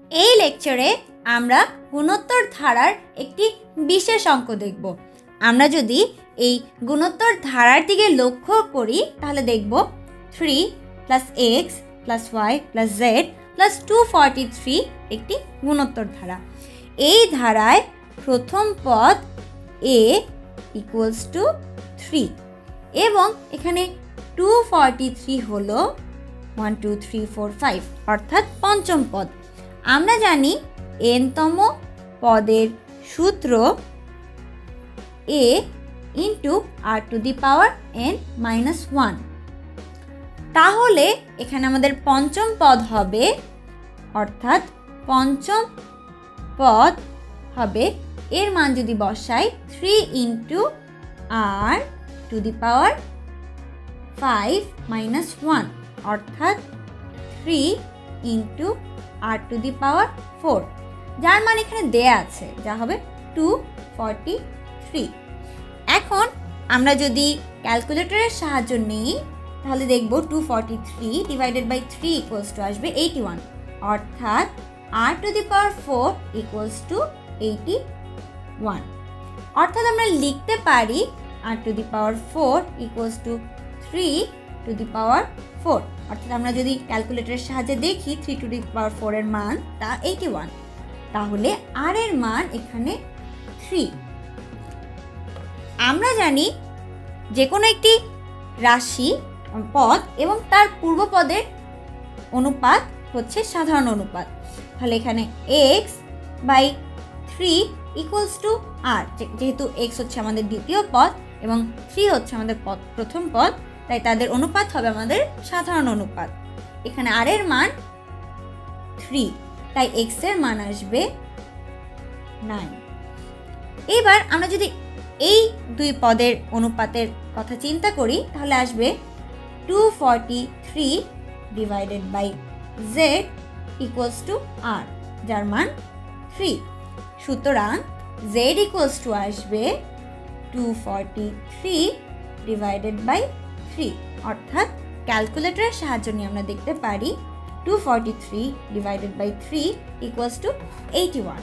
এই লেকচারে আমরা গুণোত্তর ধারার একটি বিশেষ অঙ্ক দেখব। আমরা যদি এই গুণোত্তর ধারার দিকে লক্ষ্য করি তাহলে দেখব 3 + x + y + z + 243 একটি গুণোত্তর ধারা। এই ধারায় প্রথম পদ a = 3 এবং এখানে 243 হলো 1 2 3 4 5 অর্থাৎ পঞ্চম পদ। আমরা জানি n-তম পদের সূত্র a × r⁻n−1। তাহলে এখানে আমাদের পঞ্চম পদ হবে, অর্থাৎ পঞ্চম পদ হবে, এর মান যদি বসাই 3 × r⁻5−1 অর্থাৎ 3 × r⁴, যার মান এখানে দেয়া আছে, যা হবে 243। এখন আমরা যদি ক্যালকুলেটরের সাহায্য নিই তাহলে দেখব 243 / 3 আসবে 81, অর্থাৎ r⁴ = 81। অর্থাৎ আমরা লিখতে পারি r⁴ = 3⁴। অর্থাৎ আমরা যদি ক্যালকুলেটরের সাহায্যে দেখি 3⁴ এর মান তা 81, তাহলে r এর মান এখানে 3। আমরা জানি যে কোনো একটি রাশি পদ এবং তার পূর্ব পদের অনুপাত হচ্ছে সাধারণ অনুপাত। তাহলে এখানে x/3 = r, যেহেতু x হচ্ছে আমাদের দ্বিতীয় পদ এবং 3 হচ্ছে আমাদের প্রথম পদ, তাই তাদের অনুপাত হবে আমাদের সাধারণ অনুপাত। এখানে r এর মান 3, তাই x এর মান আসবে 9। এবার আমরা যদি এই দুই পদের অনুপাতের কথা চিন্তা করি তাহলে আসবে 243 / z = r, যার মান 3। সুতরাং z আসবে 243 / 3, অর্থাৎ ক্যালকুলেটরের সাহায্য নিয়ে আমরা দেখতে পারি 243 / 3 = 81।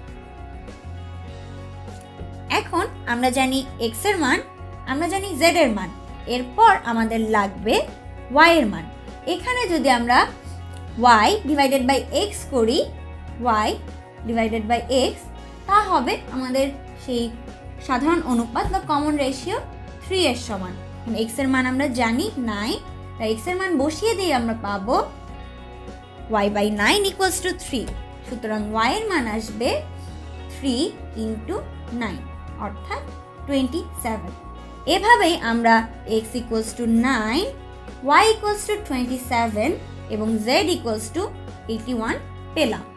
এখন আমরা জানি x এর মান, আমরা জানি z এর মান, এরপর আমাদের লাগবে y এর মান। এখানে যদি আমরা y / x করি, y / x, তা হবে আমাদের সেই সাধারণ অনুপাত বা কমন রেশিও 3 এর সমান। x এর মান আমরা জানি 9, তাই x এর মান বসিয়ে দিয়ে আমরা পাবো y/9 = 3। সুতরাং y এর মান আসবে 3 × 9 অর্থাৎ 27। এভাবেই আমরা x = 9, y = 27 এবং z = 81 পেলাম।